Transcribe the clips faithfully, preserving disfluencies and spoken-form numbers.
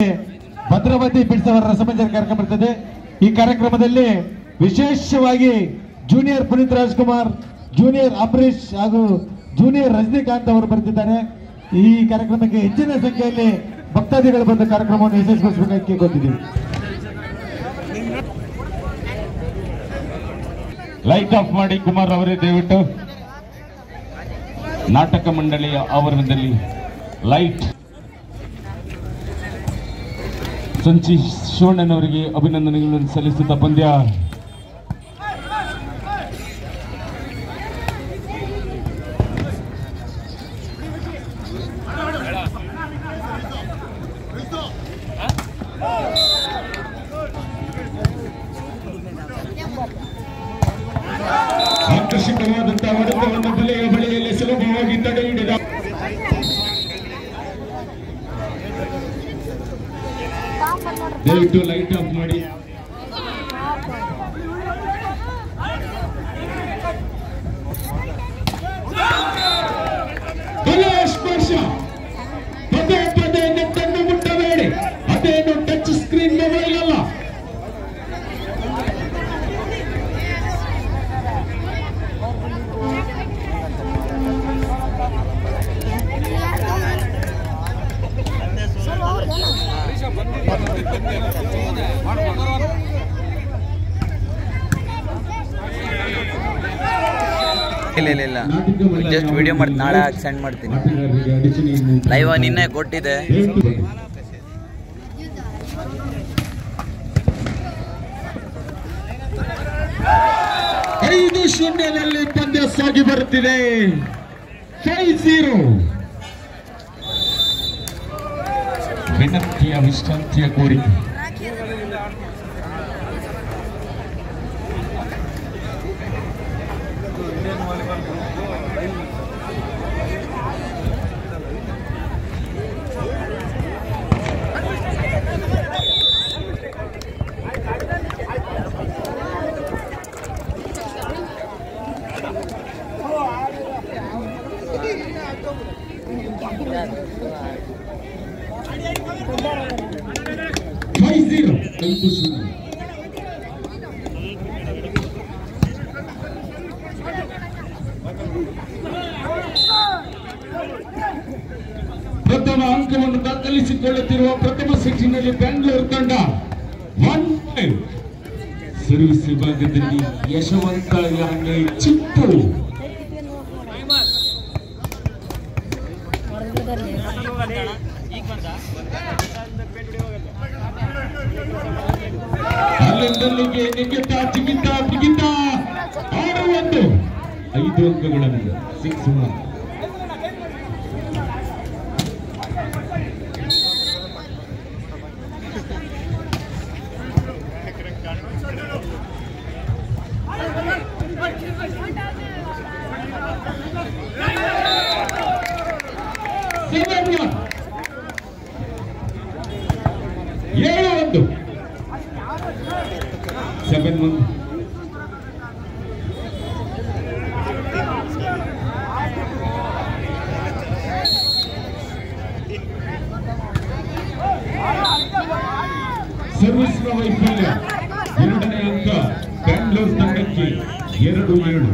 ಭದ್ರಾವತಿ ಬಿಡ್ಸ್ ಅವರ ರಸಮಂಜರಿ ಕಾರ್ಯಕ್ರಮ ಬರ್ತದೆ. ಈ ಕಾರ್ಯಕ್ರಮದಲ್ಲಿ ವಿಶೇಷವಾಗಿ ಜೂನಿಯರ್ ಪುನೀತ್ ರಾಜ್ಕುಮಾರ್, ಜೂನಿಯರ್ ಅಂಬರೀಶ್ ಹಾಗೂ ಜೂನಿಯರ್ ರಜನಿಕಾಂತ್ ಅವರು ಬರ್ತಿದ್ದಾರೆ. ಈ ಕಾರ್ಯಕ್ರಮಕ್ಕೆ ಹೆಚ್ಚಿನ ಸಂಖ್ಯೆಯಲ್ಲಿ ಭಕ್ತಾದಿಗಳು ಬಂದ ಕಾರ್ಯಕ್ರಮವನ್ನು ಯಶಸ್ವಿಗೊಳಿಸಬೇಕಾಗಿ ಕೇಳ್ಕೊತಿದ್ದೀವಿ. ಲೈಟ್ ಆಫ್ ಮಾಡಿ ಕುಮಾರ್ ಅವರೇ, ದಯವಿಟ್ಟು ನಾಟಕ ಮಂಡಳಿಯ ಆವರಣದಲ್ಲಿ ಲೈಟ್. ಸಂಚಿ ಶಿವಣ್ಣನವರಿಗೆ ಅಭಿನಂದನೆಗಳನ್ನು ಸಲ್ಲಿಸುತ್ತಾ ಪಂದ್ಯ ಆಕರ್ಷಕವಾದಂತಹ ಹೊಡೆತವನ್ನು ಬಲೆಯ ಬಳಿಯಲ್ಲಿ ಸುಲಭವಾಗಿ ತಡೆ ಹಿಡಿದ ದಯವಿಟ್ಟು ಲೈಟ್ ಆಫ್ ಮಾಡಿ. ಬಲ ಸ್ಪರ್ಶ, ಪದೇ ಪದೇ ನೆಟ್ಟನ್ನು ಮುಟ್ಟಬೇಡಿ. ಅದೇನು ಟಚ್ ಸ್ಕ್ರೀನ್ ಮೊಬೈಲ್ ಅಲ್ಲ. ಇಲ್ಲ ಇಲ್ಲ ಇಲ್ಲ ಜಸ್ಟ್ ವಿಡಿಯೋ ಮಾಡಿ ನಾಳೆ ಸೆಂಡ್ ಮಾಡ್ತೀನಿ. ಲೈವ್ ನಿನ್ನೆ ಕೊಟ್ಟಿದೆ. ಐದು ಶೂನ್ಯದಲ್ಲಿ ಪಂದ್ಯ ಸಾಗಿ ಬರುತ್ತಿದೆ. Five zero. ವಿನಂತಿಯ ವಿಶ್ರಾಂತಿಯ ಕೋರಿಕೆ. Five zero. ಐದು ಶೂನ್ಯ. ಪ್ರಥಮ ಅಂಕವನ್ನು ದಾಖಲಿಸಿಕೊಳ್ಳುತ್ತಿರುವ ಪ್ರಥಮ ಸೆಕ್ಷನ್ನಲ್ಲಿ ಬೆಂಗಳೂರು ತಂಡ ಒನ್ ಫೈವ್. ಸರ್ವಿಸ್ ವಿಭಾಗದಲ್ಲಿ ಯಶವಂತ ಯಾನೆ ಚಿತ್ತೂರು. ಅಲ್ಲಿಂದಲ್ಲಿಗೆ ನಿಗಿತ ಜಿಗಿತ ಬಿಗಿತ ಆರು ಒಂದು. ಐದು ಅಂಕಗಳನ್ನು ಸಿಕ್ಸ್ ಒನ್. ಏಳು ಒಂದು. Seven one. ಸರ್ವಿಸ್ನ ವೈಫಲ್ಯ. ಎರಡನೇ ಅಂಕ ಬೆಂಗಳೂರು ತಂಡಕ್ಕೆ ಎರಡು ಏಳು.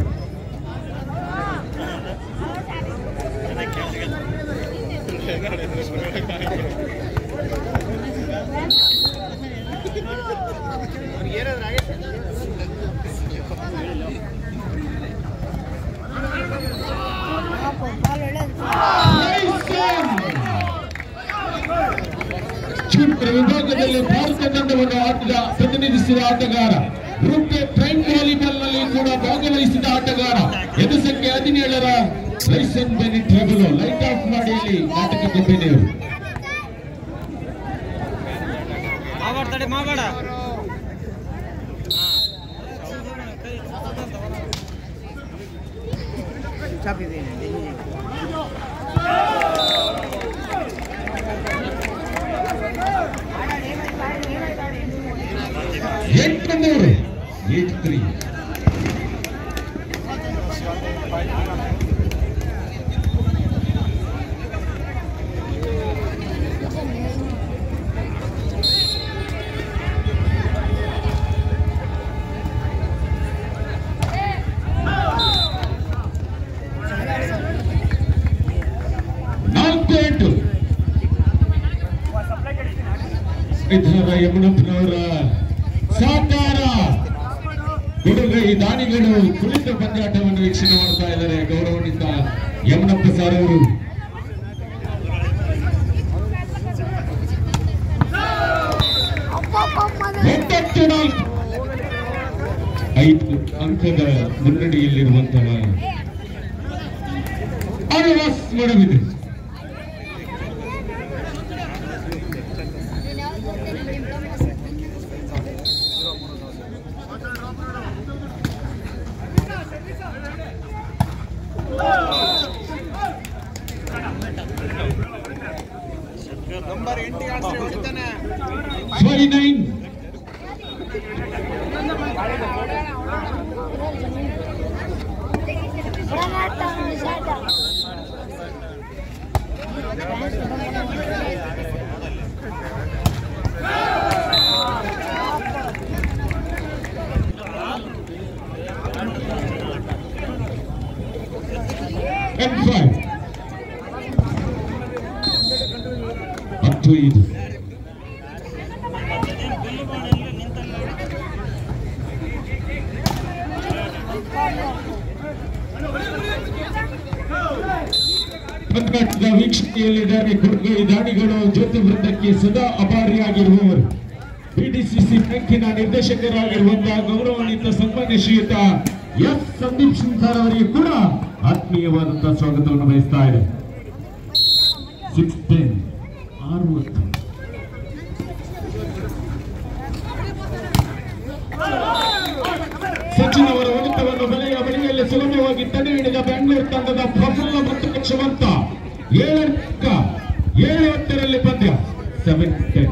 ಶೂಟರ್ ವಿಭಾಗದಲ್ಲಿ ಭಾರತ ತಂಡವನ್ನು ಆಟದ ಪ್ರತಿನಿಧಿಸಿದ ಆಟಗಾರ, ರೂಪೆ ಪ್ರೈಮ್ ವಾಲಿಬಾಲ್ ನಲ್ಲಿ ಕೂಡ ಭಾಗವಹಿಸಿದ ಆಟಗಾರ, ಎದು ಸಂಖ್ಯೆ ಹದಿನೇಳರ ಲೈಸನ್ ಬೆನಿಟ್ ಹೆಗಲು. ಲೈಟ್ ಆಫ್ ಮಾಡಿ ಅಲ್ಲಿ ನಾಟಕ ಕಂಪನಿಯವರು. ಎಂಟು ಮೂರು. Eight three. ಇದರ ಯಮುನಪ್ಪನವರ ಸಹಕಾರ ಹುಡುಗೈ ದಾನಿಗಳು ಕುಳಿತ ಪಂದ್ಯಾಟವನ್ನು ವೀಕ್ಷಣೆ ಮಾಡ್ತಾ ಇದ್ದಾರೆ. ಗೌರವಾನ್ವಿತ ಯಮುನಪ್ಪ ಸರ್ ಅವರು ಒಂಬತ್ತು ನಾಲ್ಕು ಐದು ಅಂಕದ ಮುನ್ನಡೆಯಲ್ಲಿರುವಂತಹ Alva's Moodbidri. twenty-nine and five up to eight. ವೀಕ್ಷಣೆಯಲ್ಲಿದ್ದಾರೆ ಕುರುಗೈ ದಾನಿಗಳು ಜ್ಯೋತಿ ವೃಂದಕ್ಕೆ ಸದಾ ಅಭಾರಿಯಾಗಿರುವವರು. ಬಿಡಿಸಿಸಿ ಬ್ಯಾಂಕಿನ ನಿರ್ದೇಶಕರಾಗಿರುವಂತಹ ಗೌರವಾನ್ವಿತ ಸನ್ಮಾನ್ಯ ಶ್ರೀಯುತ ಎಸ್ ಸಂದೀಪ್ ಸಿಂಗ್ ಸರ್ ಅವರಿಗೆ ಕೂಡ ಆತ್ಮೀಯವಾದಂತಹ ಸ್ವಾಗತವನ್ನು ಬಯಸ್ತಾ ಇದೆ. ಸಿಕ್ಸ್ ಟೆನ್ ಅರವತ್ತು ಸಚಿನ್ ಅವರ ಹೊಡೆತವನ್ನು ಬಲೆಯ ಬಳಿಯಲ್ಲಿ ಸುಲಭವಾಗಿ ತಡೆ ಹಿಡಿದ ಬೆಂಗಳೂರು ತಂಡದ ಪ್ರಫುಲ್ಲ ಮತ್ತು ಯಶವಂತ ಏಳಕ್ಕ ಏಳು ಹತ್ತರಲ್ಲಿ ಪಂದ್ಯ ಸೆವೆನ್ ಟೆನ್.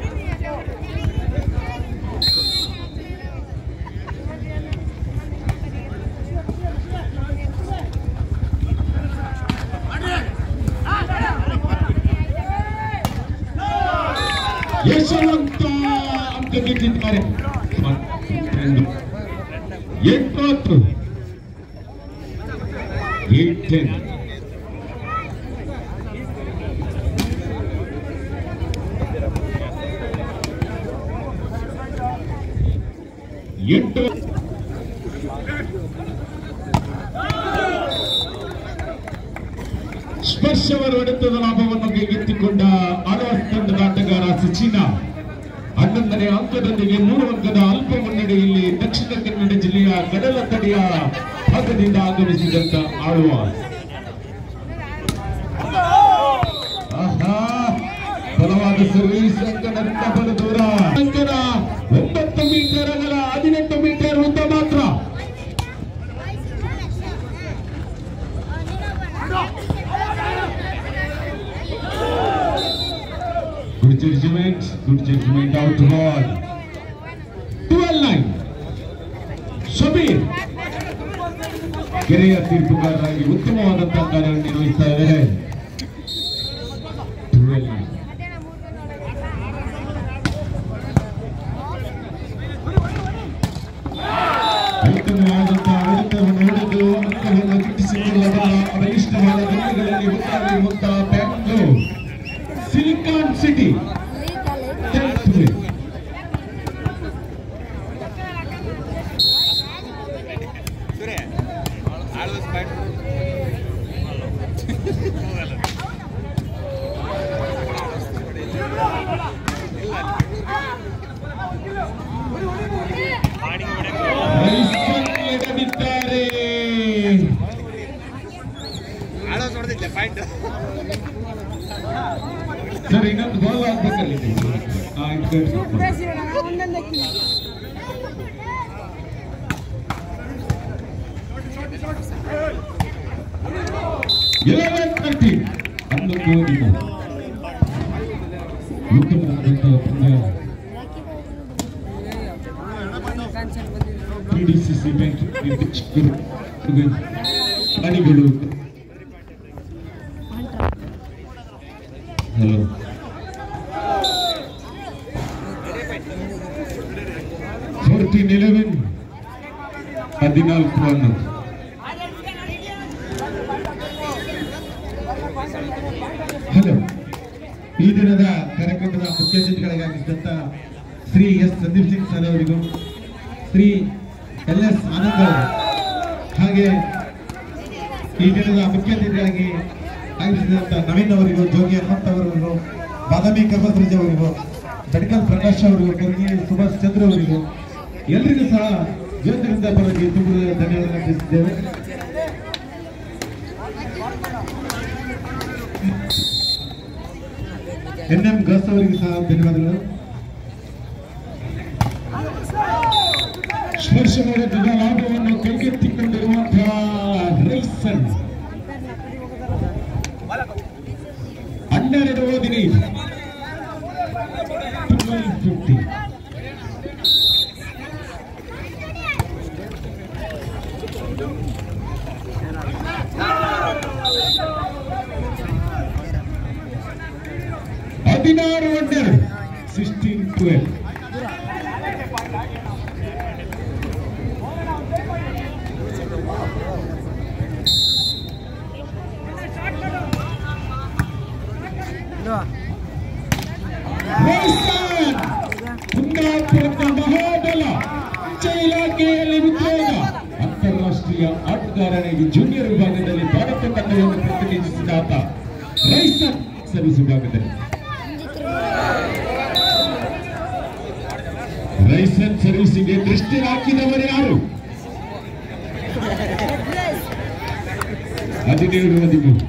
ಯಶವಂತ ಅಂಕ ಗೆದ್ದಿದ್ದಾರೆ. ಎಂಟು ಹತ್ತು ಏಟ್ ಟೆನ್. ಎಂಟು ಸ್ಪರ್ಶವರ ಹೊಡೆತದ ಲಾಭವನ್ನು ಕೈಗೆತ್ತಿಕೊಂಡ ಆಳ್ವಾಸ್ ತಂಡದ ಆಟಗಾರ ಸಚಿನ್ ಹನ್ನೊಂದನೇ ಅಂಕದೊಂದಿಗೆ ಮೂರು ಅಂಕದ ಅಲ್ಪ ಮುನ್ನಡೆಯಲ್ಲಿ ದಕ್ಷಿಣ ಕನ್ನಡ ಜಿಲ್ಲೆಯ ಕಡಲ ತಡಿಯ ಭಾಗದಿಂದ ಆಗಮಿಸಿದಂತ ಆಳ್ವಾಸ್. ಬಲವಾದ ಸರ್ವೀಸ್ ಅಂಕದಿಂದ ಬಲು ದೂರ ಅಂಕದ ಒಂಬತ್ತು ಮೀಟರ್ ಅಗಲ ಹದಿನೆಂಟು ಮೀಟರ್ ಉದ್ದ ಮಾತ್ರ. Good judgment, good judgment out ball. twelve nine. Shabir ಕೆರೆಯ ತೀರ್ಪುಗಾರರಾಗಿ ಉತ್ತಮವಾದಂತಹ ಕಾರ್ಯವನ್ನು ನಿರ್ವಹಿಸ್ತಾ ಇದ್ದಾರೆ. twelve nine. ಉತ್ತಮವಾದಂತಹ ಹೊಡೆತವನ್ನು ಹೊಡೆದು ಅಂಕವನ್ನು ಗಿಟ್ಟಿಸಿಕೊಳ್ಳಬಲ್ಲ ಬಲಿಷ್ಠವಾದ ಗಲ್ಲಿಗಳಲ್ಲಿ ಒಂದಾಗಿರುವಂತಹ ಬ್ಯಾಂಗ್ಳೂರ್ ಸಿಲಿಕಾನ್ ಸಿಟಿ ಎಡವಿದ್ದಾರೆ. ಸರ್ ಇನ್ನೊಂದು ಬಾಲ್ ಆಗ್ಬೇಕಲ್ಲಿ. ಎಲೆವೆನ್ ತರ್ಟಿ ಹನ್ನೊಂದು ಹದಿಮೂರು ಉತ್ತಮವಾದಂತಹ ಪಂದ್ಯ. ಪಿಡಿಸಿಸಿ ಬ್ಯಾಂಕ್ ನಿರ್ದೇಶಕರು ದಾನಿಗಳು. ಹಲೋ ಫೋರ್ಟೀನ್ ಎಲೆವೆನ್ ಹದಿನಾಲ್ಕು ಹನ್ನೊಂದು. ಹಲೋ ಈ ದಿನದ ಕಾರ್ಯಕ್ರಮದ ಮುಖ್ಯ ಮುಖ್ಯ ಅತಿಥಿಗಳಿಗೆ ಆಗಮಿಸಿದಂತ ಶ್ರೀ ಎಸ್ ಸಂದೀಪ್ ಸಿಂಗ್ ಸರ್ ಅವರಿಗೂ, ಶ್ರೀ ಎಲ್ ಎಸ್ ಆನಂದ್ ಅವರು, ಹಾಗೆ ಈ ದಿನದ ಮುಖ್ಯ ಅತಿಥಿಯಾಗಿ ಆಗಮಿಸಿದಂತ ನವೀನ್ ಅವರಿಗೂ, ಜೋಗಿ ಹನುಮಂತ ಅವರಿಗೂ, ಬಾದಾಮಿ ಕರ್ಮಧ್ವಜ ಅವರಿಗೂ, ಬೆಡಕಲ್ ಪ್ರಕಾಶ್ ಅವರಿಗೂ, ಕರ್ಗಿ ಸುಭಾಷ್ ಚಂದ್ರ ಅವರಿಗೂ ಎಲ್ಲರಿಗೂ ಸಹ ಜ್ಯೋತಿರಿಂದ ಪರವಾಗಿ ತುಂಬ ಧನ್ಯವಾದ ತಿಳಿಸಿದ್ದೇವೆ. ಎನ್ ಎಂ ಗಸ್ ಅವರಿಗೂ ಸಹ ಧನ್ಯವಾದಗಳು. ಸ್ಪರ್ಶ ಮಾಡಿದ ಲಾಭವನ್ನು ಕೈಗೆತ್ತಿಕೊಂಡಿರುವಂತಹ ರೈಸನ್ ಹನ್ನೆರಡು ಹದಿನೈದು ಫಿಫ್ಟಿ ಹದಿನಾರು ಹನ್ನೆರಡು ಸಿಕ್ಸ್ಟೀನ್ ಟ್ವೆಲ್ವ್ ಕುಂದಾಪುರದ ಮಹಾಬಲ ಅಂಚೆ ಇಲಾಖೆಯಲ್ಲಿ ಉದ್ಯೋಗ ಅಂತಾರಾಷ್ಟ್ರೀಯ ಆಟಗಾರನಿಗೆ ಜೂನಿಯರ್ ವಿಭಾಗದಲ್ಲಿ ಭಾರತ ತಂಡವನ್ನು ಪ್ರತಿನಿಧಿಸಿದ ಆತ ರೈಸನ್ ಸರ್ವಿಸ್ ವಿಭಾಗದಲ್ಲಿ. ರೈಸನ್ ಸರ್ವಿಸಿಗೆ ದೃಷ್ಟಿ ಹಾಕಿದವರು ಯಾರು? ಹದಿನೇಳು ಹದಿಮೂರು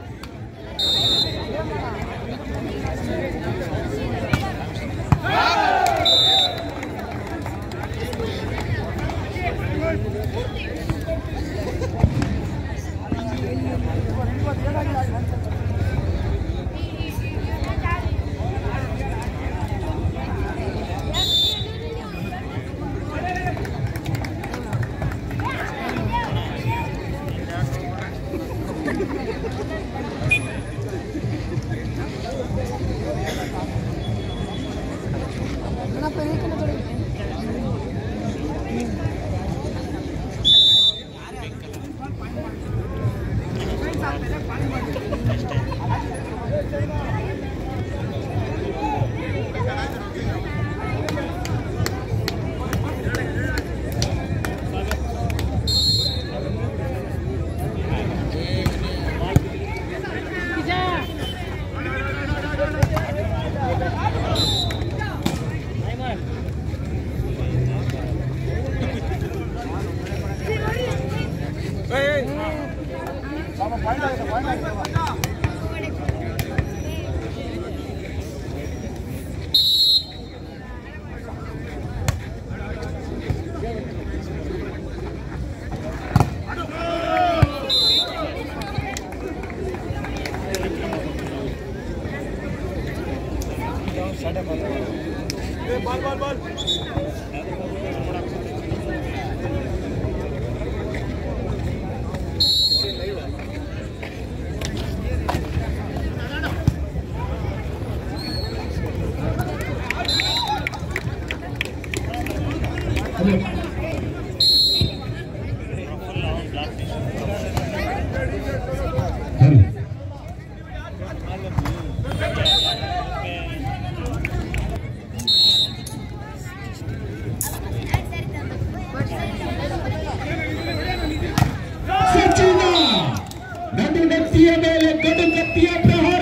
ಮೇಲೆ ಕಡು ಕತ್ತಿಯ ಪ್ರಹಾರ.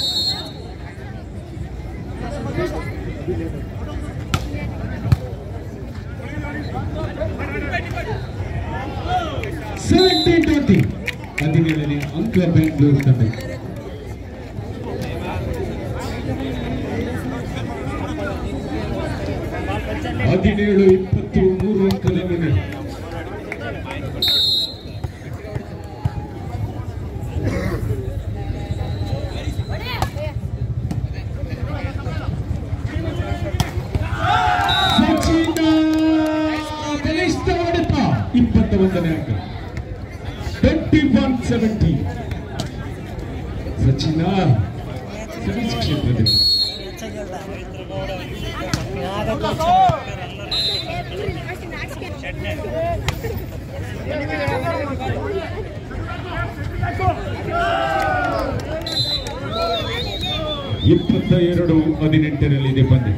ಸೆವೆಂಟೀನ್ ಟ್ವೆಂಟಿ ಹದಿನೇಳನೇ ಅಂಕ ಬೆಂಗಳೂರು ತಂಡ. ಹದಿನೇಳು ಇಪ್ಪತ್ತು ಮೂರು ಅಂಕದ ಮುನ್ನಡೆ. ಇಪ್ಪತ್ತ ಒಂದನೇ ಅಂಕ ಟ್ವೆಂಟಿ ಒನ್ ಸೆವೆಂಟಿ. ಸಚಿನ ಸರ್ವಿಸ್ ಕ್ಷೇತ್ರದಲ್ಲಿ ಇಪ್ಪತ್ತ ಎರಡು ಹದಿನೆಂಟರಲ್ಲಿದೆ ಪಂದ್ಯ.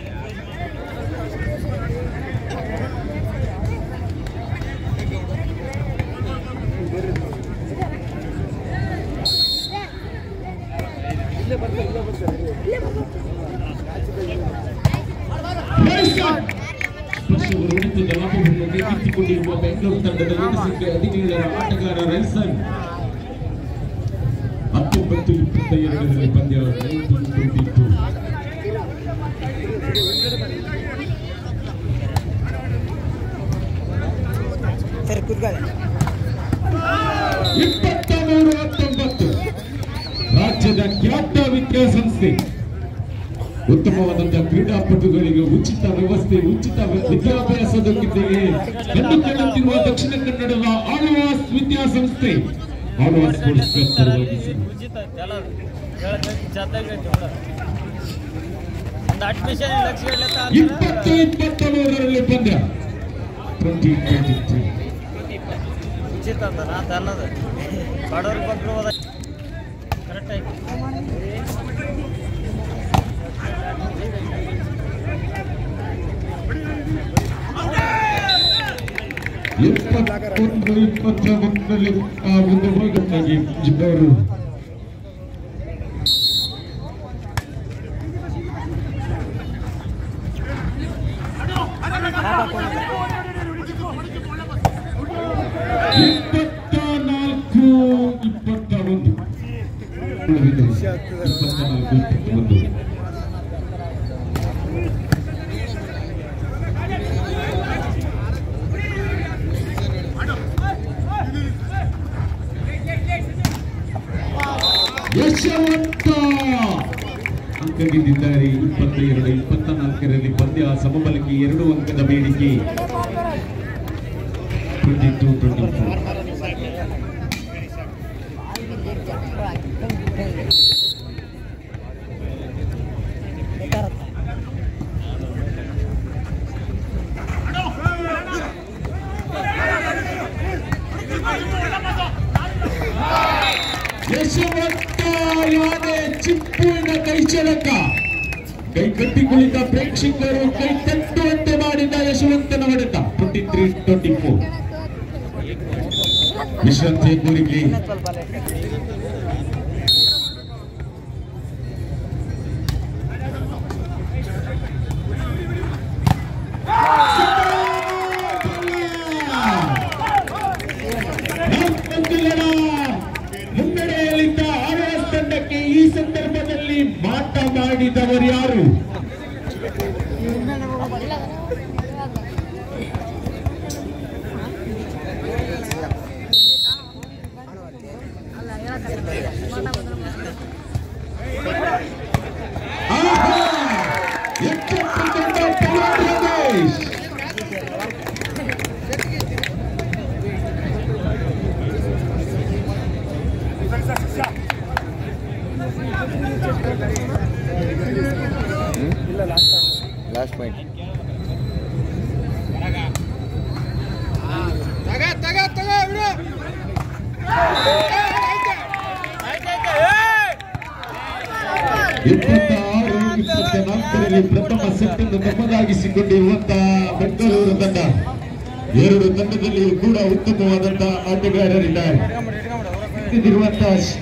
ಸ್ಪರ್ಶವನ್ನು ಲಾಭವನ್ನು ಕೈಗೆತ್ತಿಕೊಂಡಿರುವ ಬೆಂಗಳೂರು ತಂಡದ ಸಂಖ್ಯೆ ಹದಿನೇಳರ ಆಟಗಾರ ರೈಸನ್ ಹತ್ತೊಂಬತ್ತು ಇಪ್ಪತ್ತ ಎರಡರಲ್ಲಿ ಪಂದ್ಯ ಇಪ್ಪತ್ತ ಮೂರು ಹತ್ತೊಂಬತ್ತು. ರಾಜ್ಯದ ಖ್ಯಾತ ವಿದ್ಯಾಸಂಸ್ಥೆ ಉತ್ತಮವಾದಂತಹ ಕ್ರೀಡಾಪಟುಗಳಿಗೆ ಉಚಿತ ವ್ಯವಸ್ಥೆ, ಉಚಿತ ವಿದ್ಯಾಭ್ಯಾಸದೊಂದಿಗೆ ಕಂಡುಕೊಳ್ಳುತ್ತಿರುವ ದಕ್ಷಿಣ ಕನ್ನಡದ ಆಳ್ವಾಸ್ ವಿದ್ಯಾಸಂಸ್ಥೆ ಆಳ್ವಾಸ್ ಸ್ಪೋರ್ಟ್ಸ್ ಕ್ಲಬ್ ಪರವಾಗಿ ಇಪ್ಪತ್ತು ಇಪ್ಪತ್ತ ಮೂರರಲ್ಲಿ ಪಂದ್ಯ ಟ್ವೆಂಟಿ ಟ್ವೆಂಟಿ ತ್ರೀ. ಎಪ್ಪತ್ತೊಂದು ಇಪ್ಪತ್ತ ಒಂದರಲ್ಲಿ ಆ ಒಂದು ಹೋಗಿ ಜಿಬ್ಬವರು ಇಪ್ಪತ್ತ ನಾಲ್ಕು ಇಪ್ಪತ್ತ ಒಂದು ಇಪ್ಪತ್ತ ನಾಲ್ಕು ಇಪ್ಪತ್ತ ಒಂದು. ಯಶವಂತ ಅಂಕ ಗೆದ್ದಿದ್ದಾರೆ. ಇಪ್ಪತ್ತ ಎರಡು ಇಪ್ಪತ್ತ ನಾಲ್ಕರಲ್ಲಿ ಪಂದ್ಯ ಸಮಬಲಕ್ಕೆ ಎರಡು ಅಂಕದ ಬೇಡಿಕೆ. Twenty two twenty four. Yashwant ಯಾನೆ ಚಿಪ್ಪುವಿನ ಕೈ ಚಳಕ. ಕೈ ಕಟ್ಟಿ ಕುಳಿತ ಪ್ರೇಕ್ಷಕರು ಕೈ ತಟ್ಟುವಂತೆ ಮಾಡಿದ ಯಶವಂತನ ಹೊಡೆತ. Twenty three twenty four. ವಿಶ್ರಾಂತಿ ಕೋರಿಕೆ ಮುನ್ನಡೆಯಲ್ಲಿದ್ದ ಆರ್ಎಸ್ ತಂಡಕ್ಕೆ ಈ ಸಂದರ್ಭದಲ್ಲಿ ಮಾಟ ಮಾಡಿದವರು ಯಾರು? Last point. ಇಪ್ಪತ್ತಾರು ಇಪ್ಪತ್ತ ನಾಲ್ಕರಲ್ಲಿ ಪ್ರಥಮ ಸೆಟ್ ಅನ್ನು ತಮ್ಮದಾಗಿಸಿಕೊಂಡಿರುವಂತಹ ಬೆಂಗಳೂರು ತಂಡ. ಎರಡು ತಂಡದಲ್ಲಿಯೂ ಕೂಡ ಉತ್ತಮವಾದಂತಹ ಆಟಗಾರರಿದ್ದಾರೆ.